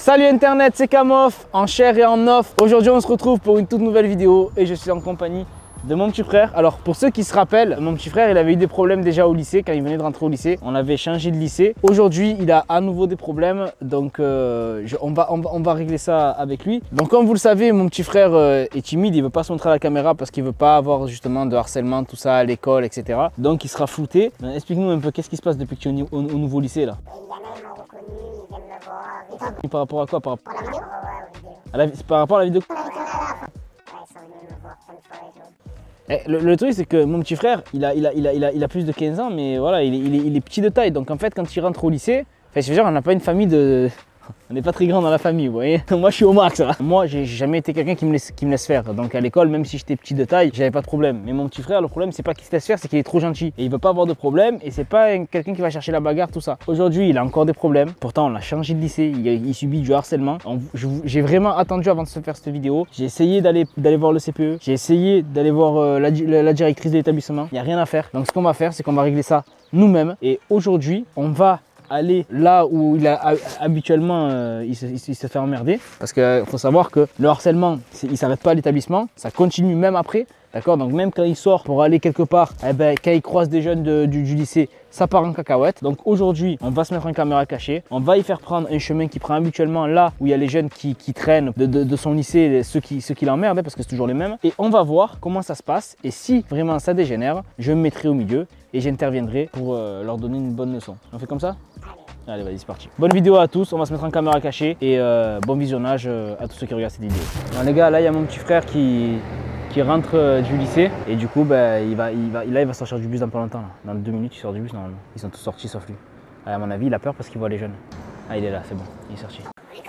Salut Internet, c'est Kamof, en chair et en off. Aujourd'hui on se retrouve pour une toute nouvelle vidéo et je suis en compagnie de mon petit frère. Alors pour ceux qui se rappellent, mon petit frère il avait eu des problèmes déjà au lycée quand il venait de rentrer au lycée. On avait changé de lycée. Aujourd'hui il a à nouveau des problèmes, donc on va régler ça avec lui. Donc comme vous le savez, mon petit frère est timide, il veut pas se montrer à la caméra parce qu'il veut pas avoir justement de harcèlement, tout ça à l'école, etc. Donc il sera flouté. Explique-nous un peu qu'est-ce qui se passe depuis que tu es au nouveau lycée là. Par rapport à quoi? Par rapport à la vidéo. Le truc c'est que mon petit frère il a plus de 15 ans, mais voilà, il est petit de taille. Donc en fait quand il rentre au lycée, enfin, je veux dire, on n'a pas une famille de... On n'est pas très grand dans la famille, vous voyez. Moi je suis au max là. Moi j'ai jamais été quelqu'un qui me laisse faire. Donc à l'école, même si j'étais petit de taille, j'avais pas de problème. Mais mon petit frère, le problème c'est pas qu'il se laisse faire, c'est qu'il est trop gentil. Et il veut pas avoir de problème. Et c'est pas quelqu'un qui va chercher la bagarre, tout ça. Aujourd'hui il a encore des problèmes. Pourtant on a changé de lycée, il subit du harcèlement. J'ai vraiment attendu avant de se faire cette vidéo. J'ai essayé d'aller voir le CPE. J'ai essayé d'aller voir la directrice de l'établissement. Il n'y a rien à faire. Donc ce qu'on va faire, c'est qu'on va régler ça nous-mêmes. Et aujourd'hui on va aller là où habituellement il se fait emmerder, parce qu'il faut savoir que le harcèlement il s'arrête pas à l'établissement, ça continue même après, d'accord. Donc même quand il sort pour aller quelque part, eh ben, quand il croise des jeunes du lycée, ça part en cacahuète. Donc aujourd'hui on va se mettre en caméra cachée, on va y faire prendre un chemin qui prend habituellement là où il y a les jeunes qui traînent de son lycée, ceux qui l'emmerdent, parce que c'est toujours les mêmes, et on va voir comment ça se passe. Et si vraiment ça dégénère, je me mettrai au milieu et j'interviendrai pour leur donner une bonne leçon. On fait comme ça? Allez, vas-y, c'est parti. Bonne vidéo à tous, on va se mettre en caméra cachée et bon visionnage à tous ceux qui regardent cette vidéo. Alors, les gars, là il y a mon petit frère qui rentre du lycée et du coup bah, il va sortir du bus dans pas longtemps. Là. Dans 2 minutes il sort du bus normalement. Ils sont tous sortis sauf lui. À mon avis il a peur parce qu'il voit les jeunes. Ah, il est là, c'est bon, il est sorti. Ouais,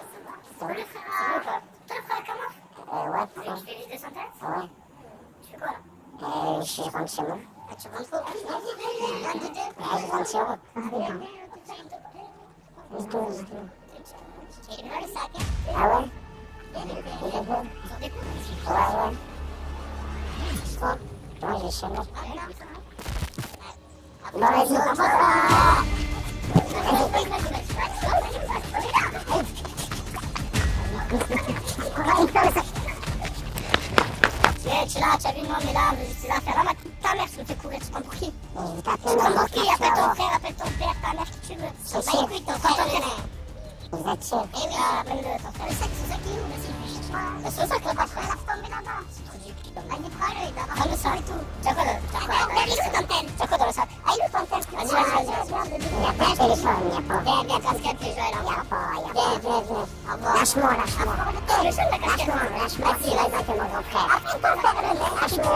tu fais juste des synthèses? Ouais. Tu fais quoi là? Je rentre chez moi. Ah, tu rentres où? Je rentre chez moi. Il est là le sac, hein? Ah ouais? Il y a des coups. Ils ont des coups? Ouais. Je crois. Ouais, je vais chez moi. Bon, vas-y, tu es là, tu as vu, non mais là, ces affaires-là, ta mère, je te fais courir, tu prends pour qui? Tu prends pour qui? Appelle ton frère, appelle ton père, ta mère, qui tu veux. On s'en écoute, ton frère, ton frère. Vous êtes sûr? Eh oui, appelle-le, ton frère. Le sac, c'est ça qui est où? C'est le sac, le patron, il a tombé là-bas. C'est trop du cul. Ah, il est prêt, il a le sac et tout. Tu as quoi là? Tu as quoi dans le sac? Ah, il est fontaine. Vas-y. Il n'y a pas de téléphone, il n'y a pas. Viens, casquette, les jeux, là. Il n'y a pas. Viens. Lâche-moi. Lâche-moi. Vas-y, avec mon grand frère. Lâche-moi.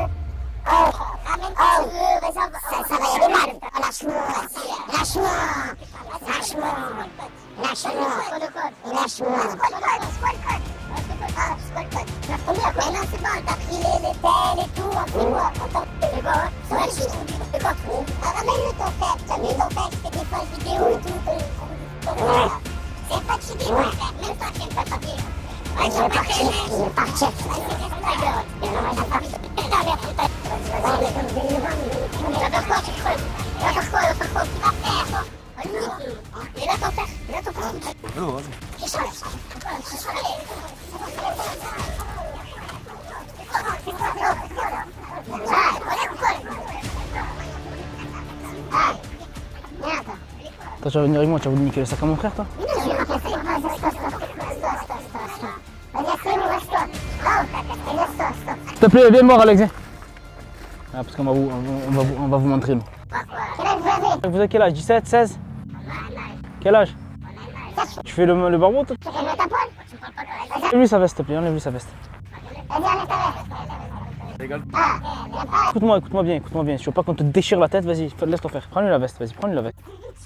Ça va y aller mal. Lâche-moi. Mais non, c'est bon, t'as pris les pelles et tout, c'est quoi? C'est quoi? Ramène-le ton frère, t'as mis ton frère qui fait des fausses vidéos et tout, c'est fatigué mon frère, même toi tu aimes pas le papier. Ouais, il est parti. Il va faire quoi, tu creuses? Il va faire quoi? Il a ton frère. Oh, vas-y. Toi tu vas venir avec moi, tu vas voulu niquer le sac à mon frère toi? S'il te plaît, viens me voir Alex. Ah, parce qu'on va vous montrer nous. Vous avez quel âge? 17, 16? Quel âge? Tu fais le barbeau toi? Enlève-lui sa veste s'il te plaît, enlève-lui sa veste. Écoute-moi bien. Si tu veux pas qu'on te déchire la tête, vas-y, laisse-toi faire. Prends-lui la veste, vas-y, prends-lui la veste.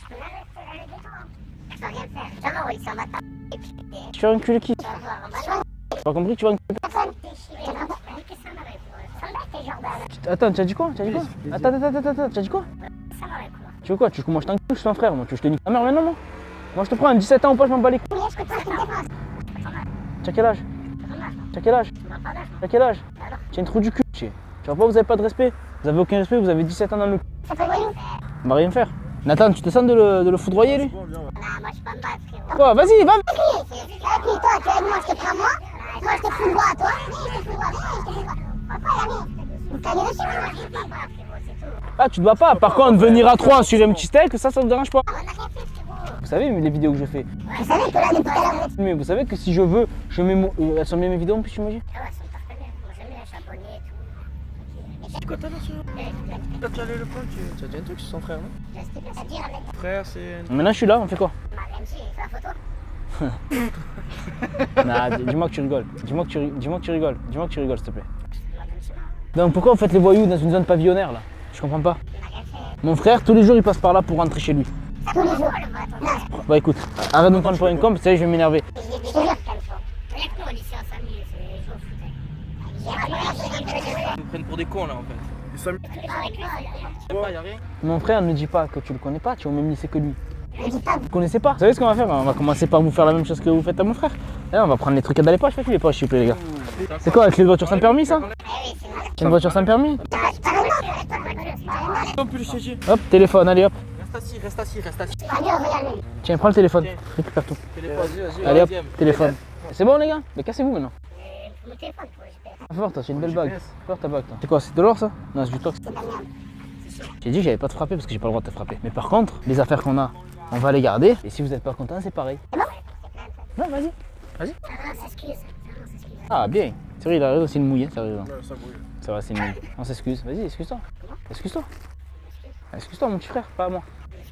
Tu vas enculer qui? Tu as pas compris, tu vas enculer personne? Attends, tu as dit quoi? Attends, tu as dit quoi? Tu veux quoi? Tu veux que moi je t'encule, je suis ton frère, moi tu veux que je te nique ta mère maintenant, moi? Moi je te prends 17 ans ou pas, je m'en bats les couilles. Tu as quel âge? Tu as un trou du cul. Tu vois pas, vous avez pas de respect. Vous avez aucun respect, vous avez 17 ans dans le cul. On va rien faire. Nathan, tu te sens de le foudroyer lui? Bon, viens, ouais. Non, moi je peux me battre, frérot. Oh, vas-y, va! Et puis toi, tu aides moi, je te prends moi. Moi, je te fous moi à toi. Je te fous moi, je te fous moi. Pourquoi, l'ami? Vous cagnez dessus, moi, je te prends pas, frérot, c'est tout. Ah, tu dois pas. Par contre, venir à 3 sur un petit steak, ça me dérange pas. On a rien fait, frérot. Vous savez les vidéos que je fais. Vous savez que là, depuis tout à l'heure, Mais vous savez que si je veux, je mets elles sont bien mes vidéos en plus, tu me dis? ah ouais, c'est parfait. Moi, j'aime bien, je suis abonné et tout. C'est quoi t'as là sur T'as déjà allé le point, tu as dit un truc sur son frère, non? Je sais pas, ça te dit, avec Frère, c'est. Maintenant, je suis là, on fait quoi? ma RMG, fais la photo. Nah, dis-moi que tu rigoles. Dis-moi que tu rigoles. Dis-moi que tu rigoles, s'il te plaît. Donc pourquoi vous faites les voyous dans une zone pavillonnaire là? Je comprends pas. Mon frère, tous les jours, il passe par là pour rentrer chez lui. Tous les jours, le vote. Bah écoute, arrête de me prendre pour une con, tu sais, je vais m'énerver. Je te jure qu'elle faut. Avec nous, au lycée, on s'amuse, je joue au foot. Ils nous prennent pour des cons là en fait. Ils sont Avec nous, y'a rien. Mon frère ne dit pas que tu le connais pas, tu es au même lycée que lui. je dis pas. Vous connaissez pas? Vous savez ce qu'on va faire? On va commencer par vous faire la même chose que vous faites à mon frère. Et là, on va prendre les trucs dans les poches, faites les poches s'il vous plaît les gars. C'est quoi, avec les voitures sans permis ça? C'est une voiture sans permis? Non plus le CG. Hop, téléphone, allez hop. Reste assis. Tiens, prends le téléphone, récupère tout. Vas-y, Allez hop, téléphone. C'est bon les gars? Mais cassez-vous maintenant. Mon téléphone pour le GPS. Ah, fort, toi, c'est une belle bague. Fort ta bague, toi. C'est quoi, c'est de l'or ça? Non, c'est du tox. J'ai dit que j'avais pas de frapper parce que j'ai pas le droit de te frapper. Mais par contre, les affaires qu'on a, on va les garder. Et si vous êtes pas content, c'est pareil. Non, vas-y. Ah, on s'excuse. Ah, bien. C'est vrai, il a raison, c'est une mouille, ça raison. Ouais, ça brûle. Ça va, c'est une mouille. On s'excuse. Vas-y, excuse-toi. Excuse-toi. Excuse-toi, mon petit frère, pas à moi.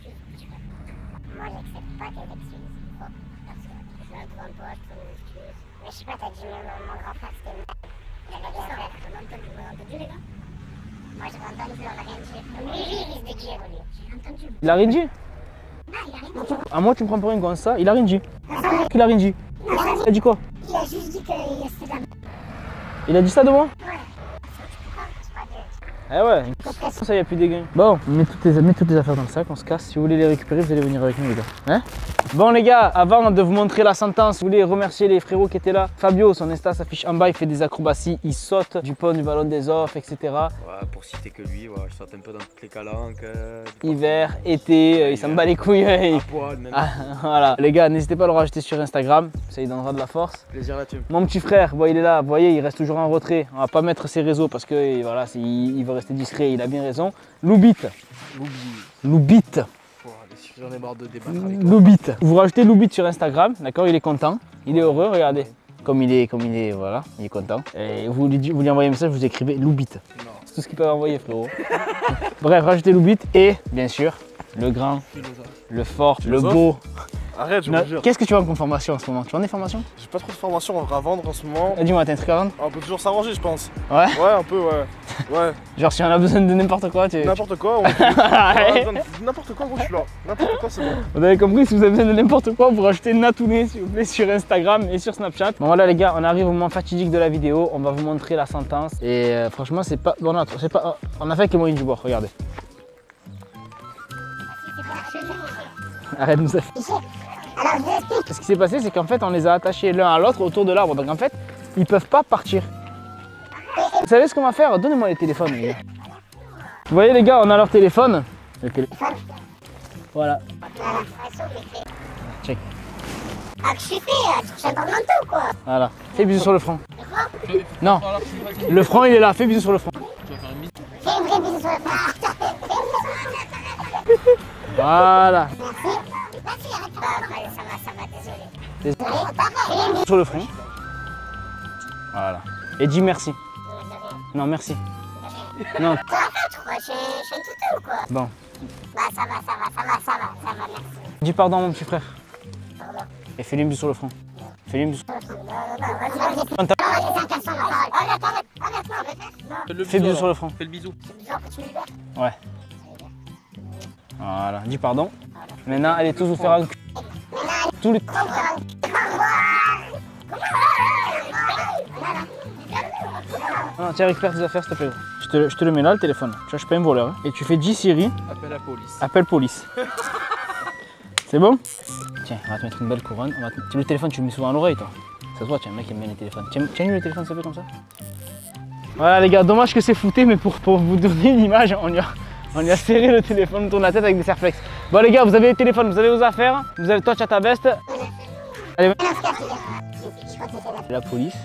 Moi, j'accepte pas qu'elle m'excuse. Bon, parce que je suis un peu en poche, je m'excuse. Mais je sais pas, t'as dit mon grand frère, c'était une merde. Il avait dit ça. On a entendu, les gars. Moi, j'ai entendu, on a rien dit. Lui, il risque de dire, lui. J'ai entendu. Il a rien dit? Non, il a rien dit. À moi, tu me prends pour une gosse, ça? Il a rien dit. Il a rien dit. Il a dit quoi? Il a juste dit que c'était de la merde. Il a dit ça de moi? Ouais. C'est pas de... Eh ouais, ça y a plus des gains. Bon, mets toutes les affaires dans le sac, on se casse. Si vous voulez les récupérer, vous allez venir avec nous les gars. Hein? Bon les gars, avant de vous montrer la sentence, vous voulez remercier les frérots qui étaient là. Fabio, son Insta s'affiche en bas, il fait des acrobaties, il saute du pont du ballon des offres, etc. Ouais, pour citer que lui, ouais, je saute un peu dans toutes les calanques. Hiver, été, il s'en bat les couilles. À poil, même. Ah, voilà. Les gars, n'hésitez pas à le rajouter sur Instagram, ça lui donnera de la force. Plaisir là-dessus. Mon petit frère, bon, il est là, vous voyez, il reste toujours en retrait. On va pas mettre ses réseaux parce que voilà, il veut rester discret, il a bien raison. Loubit. Loubit. J'en ai marre de débattre avec toi. Loubit. Vous rajoutez Loubit sur Instagram, d'accord, il est content, il est heureux, regardez. Comme il est, voilà, il est content. Et vous lui envoyez un message, vous écrivez Loubit. Non. C'est tout ce qu'il peut envoyer, frérot. Bref, rajoutez Loubit et, bien sûr, le grand, le fort, le beau. Arrête, je vous jure. Qu'est-ce que tu vends comme formation en ce moment? Tu vends des formations? J'ai pas trop de formation à vendre en ce moment. Dis-moi, t'as un truc à vendre? On peut toujours s'arranger, je pense. Ouais? Ouais, un peu, ouais. Ouais. Genre, si on a besoin de n'importe quoi, tu... N'importe quoi, ouais, n'importe quoi, gros, je suis là. N'importe quoi, c'est bon. Vous avez compris, si vous avez besoin de n'importe quoi, vous rajoutez Natouné, s'il vous plaît, sur Instagram et sur Snapchat. Bon voilà les gars, on arrive au moment fatidique de la vidéo, on va vous montrer la sentence. Et franchement, c'est pas... Bon, non, c'est pas... On a fait avec les moyens du bord, regardez. Arrête de nous afficher. Alors, je vous explique. Ce qui s'est passé, c'est qu'en fait, on les a attachés l'un à l'autre autour de l'arbre. Donc en fait, ils peuvent pas partir. Vous savez ce qu'on va faire? Donnez-moi les téléphones, les gars. Vous voyez les gars, on a leur téléphone. Voilà. Check. Ah, que je suis fait, tu cherches un porte-manteau ou quoi? Voilà. Fais bisous sur le front. Non. Le front, il est là. Fais bisous sur le front. Fais une vraie bisou sur le front. Voilà. Merci, arrête pas. Ça va, désolé. Sur le front. Voilà. Et dis merci. Non, merci. Non. Ça va, tu crois? Je suis un tuto ou quoi? Bon. Bah, ça va, merci. Dis pardon à mon petit frère. Pardon. Et fais-lui un bisou sur le front. Fais-lui un bisou. Fais bisou sur le front. Fais le bisou. Ouais. Voilà. Dis pardon. Maintenant, allez tous vous faire un cul. Tous les... Non, tiens, récupère tes affaires, s'il te plaît. Je te le mets là, le téléphone. Tu vois, je suis pas un voleur. Hein. Et tu fais dis Siri. Appelle la police. Appelle police. C'est bon? Tiens, on va te mettre une belle couronne. Le téléphone, tu le mets souvent à l'oreille, toi. Ça se voit, tiens, un mec qui aime bien les téléphones. Tiens-lui le téléphone, ça fait comme ça. Voilà, les gars, dommage que c'est fouté, mais pour vous donner une image, on lui a serré le téléphone autour de la tête avec des serflex. Bon les gars, vous avez les téléphones, vous avez vos affaires. Vous avez, toi tu as ta veste. Allez. La police.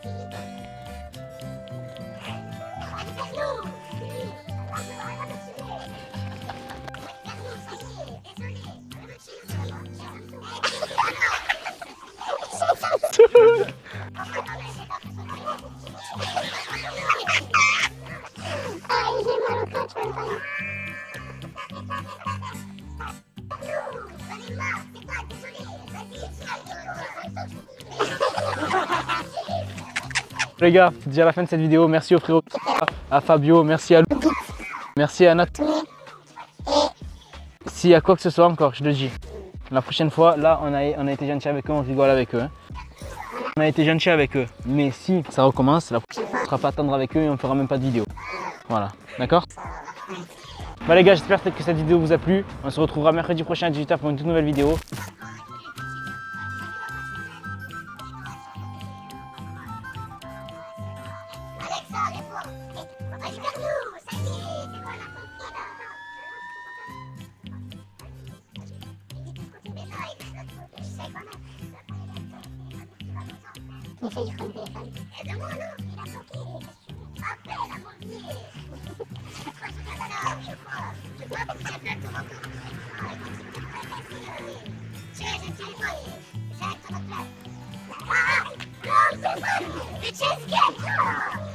Les gars, c'est déjà la fin de cette vidéo. Merci au frérot, à Fabio, merci à Lou, merci à Nat. S'il y a quoi que ce soit encore, je le dis. La prochaine fois, là, on a été gentil avec eux, on rigole avec eux. Hein. On a été gentil avec eux. Mais si ça recommence, la prochaine fois, on ne fera pas attendre avec eux et on ne fera même pas de vidéo. Voilà, d'accord? Bah les gars, j'espère que cette vidéo vous a plu. On se retrouvera mercredi prochain à 18h pour une toute nouvelle vidéo. Il fait du téléphone. Aide-moi, non, il a bloqué. Après, il a bloqué. Je crois que tu as plein de ton encore. Tiens, j'ai le téléphone. J'ai ton autre place. Ah, non, c'est pas. Mais tiens, ce qu'il y a.